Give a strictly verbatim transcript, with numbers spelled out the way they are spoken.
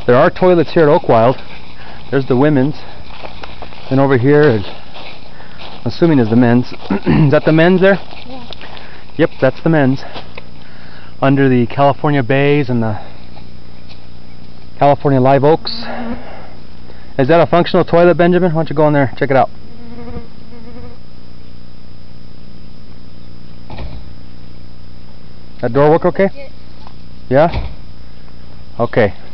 There are toilets here at Oakwild. There's the women's. And over here is, I'm assuming is the men's. Is that the men's there? Yeah. Yep, that's the men's. Under the California Bays and the California Live Oaks. Is that a functional toilet, Benjamin? Why don't you go in there, check it out. That door work okay? Yeah? Okay.